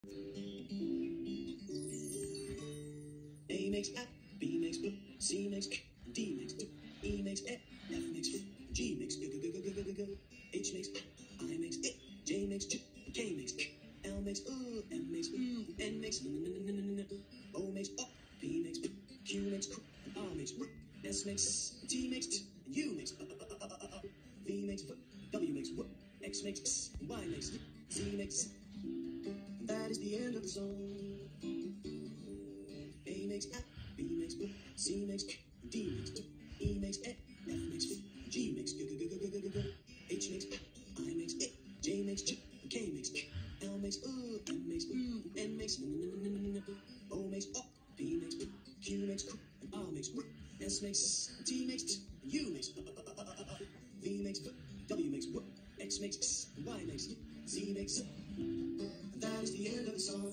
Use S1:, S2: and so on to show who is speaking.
S1: A makes A, B makes B, C makes K, D makes D, E makes E, F makes F, G makes G, H makes I makes I, J makes J, K makes K, L makes M makes N makes N, O makes O, P makes P, Q makes Q, R makes R, S makes T makes T, U makes V makes V, W makes W, X makes X, Y makes Z makes. That is the end of the song. A makes A, B makes B, C makes K, D makes D, E makes E, F makes F, G makes G, H makes I makes I, J makes J, K makes K, L makes M makes N makes N, O makes O, P makes P, Q makes Q, R makes R, S makes T makes T, U makes V makes V, W makes W, X makes X, Y makes Z makes. That is the end of the song.